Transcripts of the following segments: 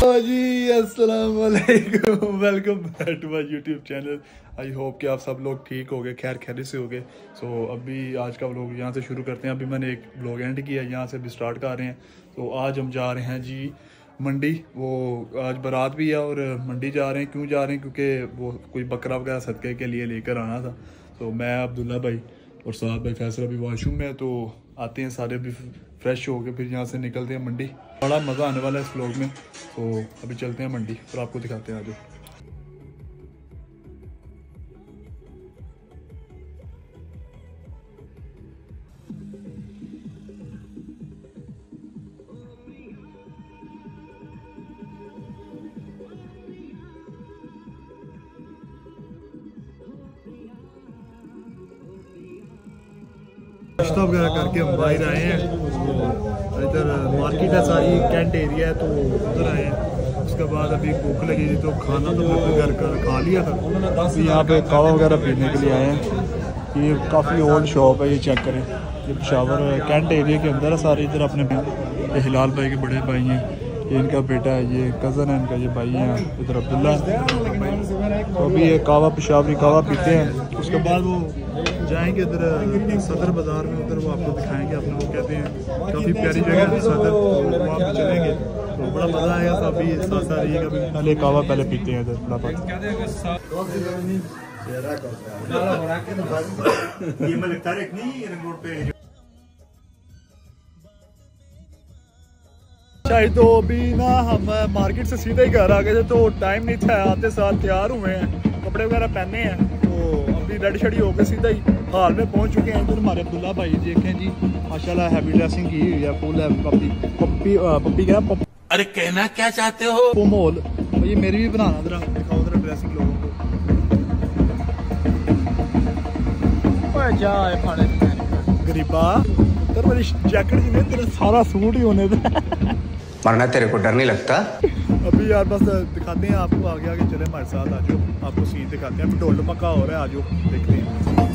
जी अस्सलाम वालेकुम, welcome back to my YouTube channel. I hope कि आप सब लोग ठीक हो गए, खैर खैरियत से हो गए। सो अभी आज का व्लॉग यहाँ से शुरू करते हैं। अभी मैंने एक व्लॉग एंड किया, यहाँ से भी स्टार्ट कर रहे हैं। तो आज हम जा रहे हैं जी मंडी। वो आज बारात भी है और मंडी जा रहे हैं। क्यों जा रहे हैं? क्योंकि वो कोई बकरा वगैरह सदक़े के लिए लेकर आना था। तो मैं अब्दुल्ला भाई और साथ भाई फैसल अभी वॉशरूम में, तो आते हैं सारे भी फ्रेश हो गए, फिर यहाँ से निकलते हैं मंडी। बड़ा मज़ा आने वाला है इस व्लॉग में। तो अभी चलते हैं मंडी, फिर आपको दिखाते हैं। आज नाश्ता वगैरह करके हम बाहर आए हैं। इधर मार्केट है, सारी कैंट एरिया है, तो उधर आए हैं। उसके बाद अभी भूख लगी थी तो खाना तो बिल्कुल घर का खा लिया था। तो यहाँ पे कावा वगैरह पीने के लिए आए हैं। ये काफ़ी ओल्ड शॉप है, ये चेक करें। ये पेशावर कैंट एरिया के अंदर है सारे। इधर अपने ये हिलाल भाई के बड़े भाई हैं, ये इनका बेटा है, ये कज़न है इनका, ये भाई हैं। इधर अब्दुल्ला। तो अभी ये कावा पेशावरी कावा पीते हैं। उसके बाद वो जाएंगे इधर सदर बाज़ार में, उधर वो आपको दिखाएंगे। अपने वो कहते हैं काफ़ी प्यारी जगह है सदर, तो वहाँ पे चलेंगे तो बड़ा मज़ा आएगा। तो अभी साथ साथ रहिएगा। पहले कावा पहले पीते हैं इधर फटाफट। शायद तो अभी ना हम मार्केट से सीधे ही घर आ गए थे, तो टाइम नहीं था। आते साथ तैयार हुए हैं, कपड़े वगैरह पहने हैं, तो अभी रेडी शेडी होकर सीधा ही हाल में पहुंच चुके हैं। इधर हमारे अब्दुल्ला भाई देखें जी, माशाल्लाह हैवी ड्रेसिंग की हुई है, फुल है। पप्पी क्या पप्पी, अरे कहना क्या चाहते हो? मोल ये मेरी भी बनाना, जरा दिखाओ जरा ड्रेसिंग लोगों को। गरीबा तेरे मेरी जैकेट ही नहीं, तेरा सारा सूट ही होने दे। मरना तेरे को डर नहीं लगता? अभी यार बस दिखाते हैं आपको, आगे आगे चले हमारे साथ। आ जाओ, आपको सीन दिखाते हैं। ढोल मक्का हो रहा है, आ जाओ देखते हैं।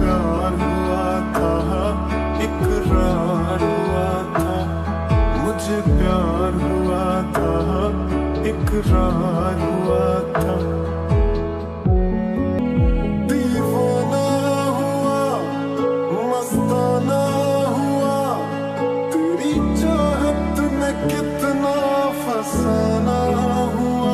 प्यार हुआ था, इकरार हुआ था, मुझे प्यार हुआ था, इकरार हुआ था। दीवाना हुआ, मस्ताना हुआ, तेरी चाहत में कितना फसाना हुआ।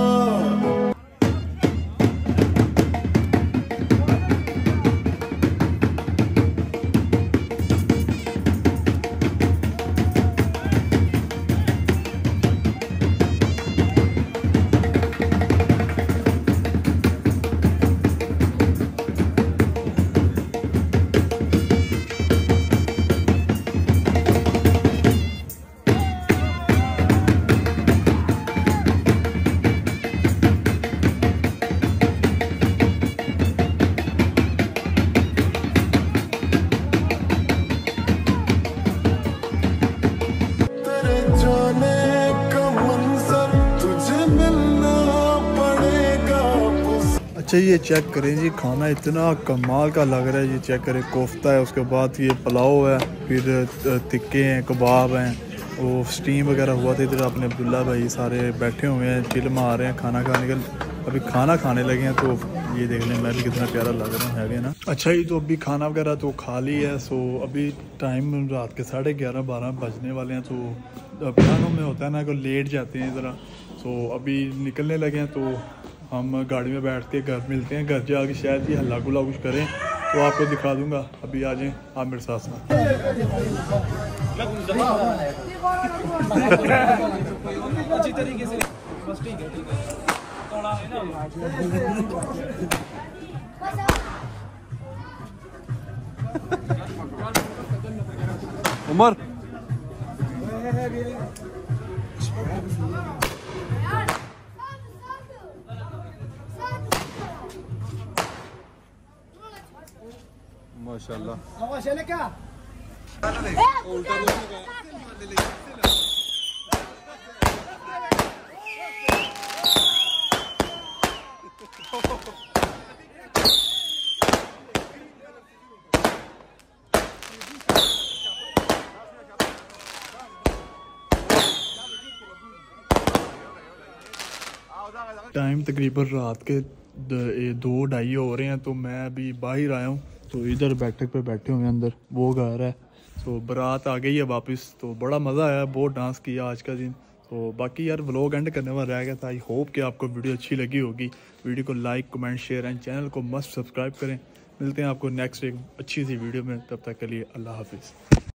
अच्छा ये चेक करें जी, खाना इतना कमाल का लग रहा है। ये चेक करें, कोफ्ता है, उसके बाद ये पुलाव है, फिर टिक्के हैं, कबाब हैं, वो स्टीम वगैरह हुआ था। इधर अपने अब्दुल्ला भाई सारे बैठे हुए हैं, चिल मार रहे हैं, खाना खाने के अभी खाना खाने लगे हैं। तो ये देख लें मैं भी कितना प्यारा लग रहा हूँ, है ना। अच्छा ये तो अभी खाना वगैरह तो खा ली है। सो अभी टाइम रात के 11:30-12 बजने वाले हैं। तो प्लानों में होता है ना कि लेट जाते हैं ज़रा। सो अभी निकलने लगे हैं, तो हम गाड़ी में बैठ के घर मिलते हैं। घर जाके शायद ही हल्ला गुल्ला कुछ करें तो आपको दिखा दूंगा। अभी आ जाएं आप मेरे साथ साथ। अच्छी तरीके से बस ठीक है थोड़ा है ना। उमर माशाल्लाह क्या टाइम तकरीबन रात के 2-2:30 हो रहे हैं। तो मैं अभी बाहर आया हूँ। तो इधर बैठक पे बैठे हुए हैं, अंदर वो घर है। तो बारात आ गई है वापस। तो बड़ा मज़ा आया, बहुत डांस किया आज का दिन। तो बाकी यार व्लॉग एंड करने वाला रह गया था। आई होप कि आपको वीडियो अच्छी लगी होगी। वीडियो को like comment share and channel को मस्ट सब्सक्राइब करें। मिलते हैं आपको नेक्स्ट एक अच्छी सी वीडियो में, तब तक के लिए अल्लाह हाफिज़।